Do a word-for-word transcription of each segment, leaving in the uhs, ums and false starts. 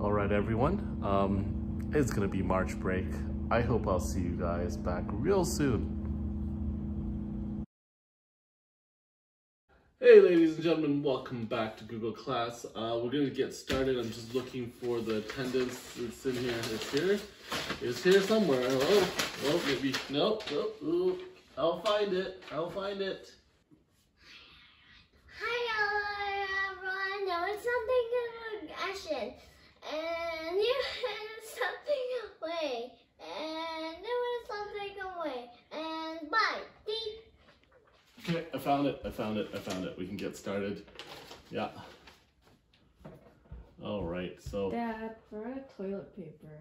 All right, everyone. Um, it's gonna be March break. I hope I'll see you guys back real soon. Hey, ladies and gentlemen, welcome back to Google Class. Uh, we're gonna get started. I'm just looking for the attendance. It's in here. It's here. It's here somewhere. Oh, oh, maybe. Nope. Nope. Ooh. I'll find it. I'll find it. Hi, everyone. There was something in the action, and you had something away, and there was something away, and bye. Deep. Okay, I found it. I found it. I found it. We can get started. Yeah. All right. So. Dad, we're out of toilet paper.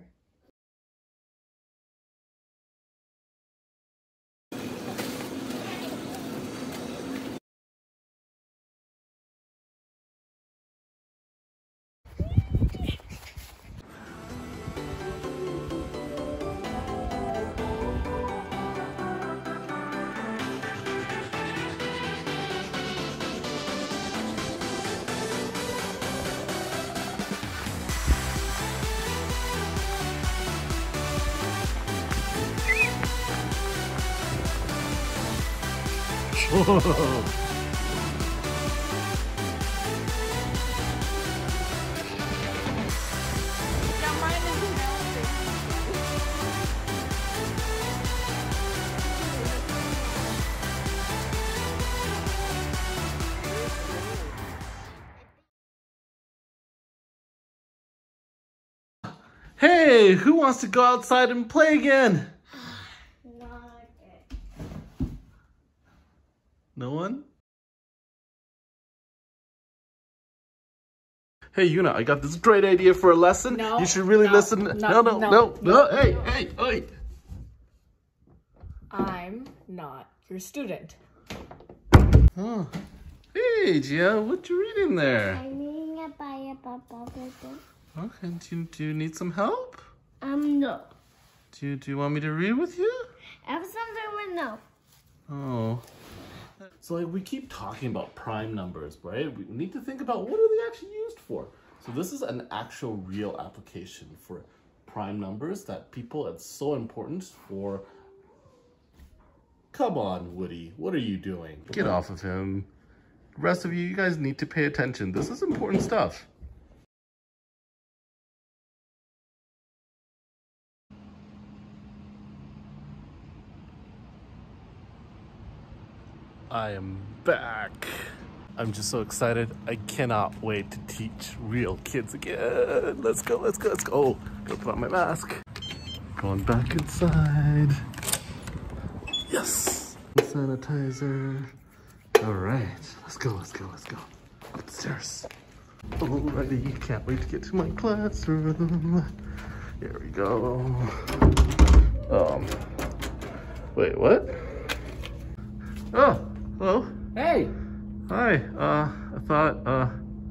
Whoa. Hey, who wants to go outside and play again? No one? Hey, Yuna, I got this great idea for a lesson. No, you should really no, listen. No, no, no, no, no. no. Hey, hey, hey. I'm not your student. Oh. Hey, Gia, what you reading there? I'm reading a Bible. Okay, do you, do you need some help? Um, no. Do you, do you want me to read with you? I have something with no. Oh. So like we keep talking about prime numbers, right? We need to think about what are they actually used for. So this is an actual real application for prime numbers that people, it's so important for. Come on, Woody, what are you doing? Get off of him. The rest of you, you guys need to pay attention. This is important stuff. I am back. I'm just so excited. I cannot wait to teach real kids again. Let's go, let's go, let's go. Oh, gotta put on my mask. Going back inside. Yes. Sanitizer. All right, let's go, let's go, let's go. Upstairs. Alrighty, can't wait to get to my classroom. Here we go. Um, wait, what? Oh. Hello? Hey! Hi, uh, I thought, uh...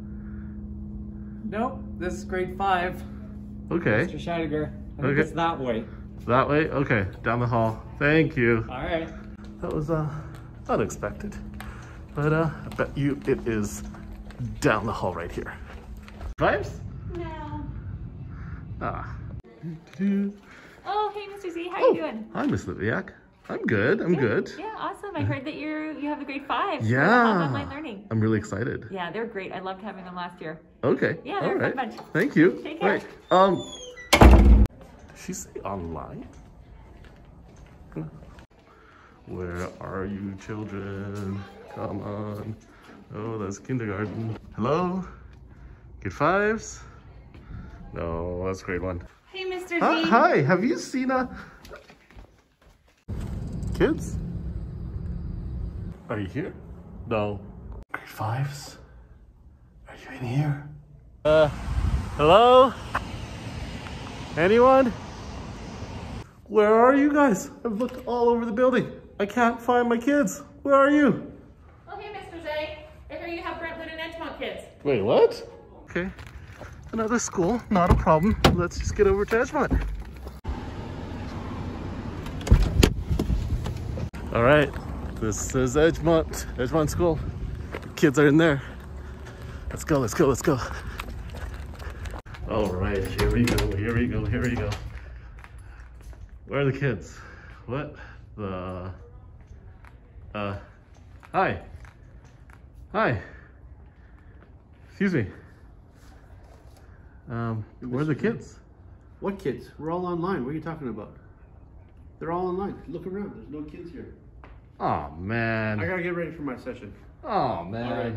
Nope, this is grade five. Okay. Mister Scheidegger. I think Okay. it's that way. That way? Okay, down the hall. Thank you. Alright. That was, uh, unexpected. But, uh, I bet you it is down the hall right here. Vibes? No. Ah. Oh, hey, Mister Z, how Oh, you doing? hi, Miss Liviak. I'm good, I'm good. Yeah, awesome. I heard that you're you have a grade five. for Yeah. Online learning. I'm really excited. Yeah, they're great. I loved having them last year. Okay. Yeah, they're all a right. fun bunch. Thank you. Take care. Right. Um, did she say online? Where are you, children? Come on. Oh, that's kindergarten. Hello? Grade fives? No, that's grade one. Hey, Mister Z. Hi, hi, have you seen a... Kids? Are you here? No. Grade fives? Are you in here? Uh, hello? Anyone? Where are you guys? I've looked all over the building. I can't find my kids. Where are you? Oh, hey, Mister Z. I hear you have Brentwood and Edgemont kids. Wait, what? Okay. Another school, not a problem. Let's just get over to Edgemont. All right, this is Edgemont, Edgemont School. Kids are in there. Let's go, let's go, let's go. All right, here we go, here we go, here we go. Where are the kids? What the? Uh, hi. Hi. Excuse me. Um, where are the kids? What kids? We're all online. What are you talking about? They're all online. Look around. There's no kids here. Oh man. I gotta get ready for my session. Oh man.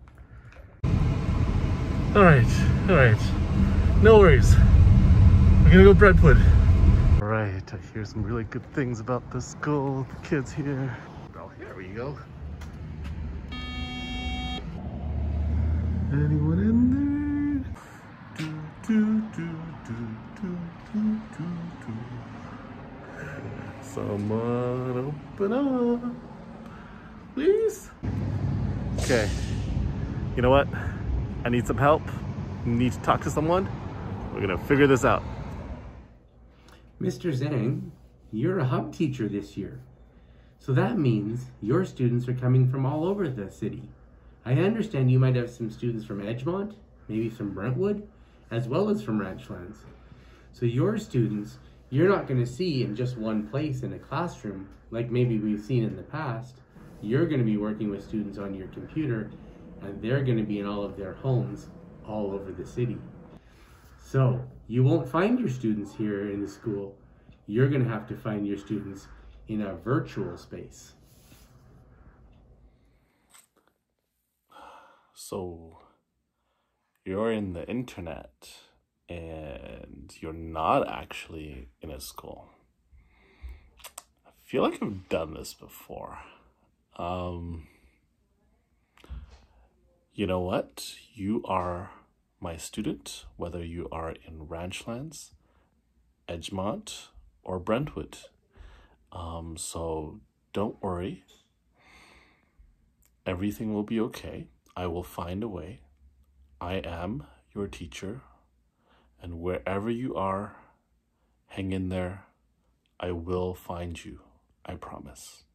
All right. All right. No worries. We're gonna go Brentwood. All right. I hear some really good things about this school. The kids here. Oh, here we go. Anyone in there? Do, do, do, do, do, do, do, do. Someone open up, please. Okay, you know what? I need some help. Need to talk to someone. We're gonna figure this out. Mister Zhang, you're a hub teacher this year. So that means your students are coming from all over the city. I understand you might have some students from Edgemont, maybe from Brentwood, as well as from Ranchlands. So your students, you're not going to see in just one place in a classroom, like maybe we've seen in the past. You're going to be working with students on your computer, and they're going to be in all of their homes all over the city. So you won't find your students here in the school. You're going to have to find your students in a virtual space. So you're in the internet and you're not actually in a school. I feel like I've done this before. Um, you know what? You are my student, whether you are in Ranchlands, Edgemont, or Brentwood. Um, so don't worry. Everything will be okay. I will find a way. I am your teacher. And wherever you are, hang in there. I will find you. I promise.